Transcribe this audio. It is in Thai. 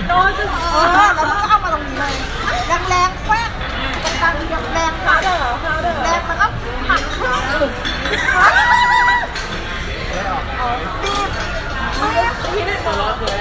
โดนจะแล้วก็เอามาตรงนี้เลยแรงแควกตรงกลางแรงค่ะแรงแล้วก็หักครึ่งบีบที่ได้ตลอดเลย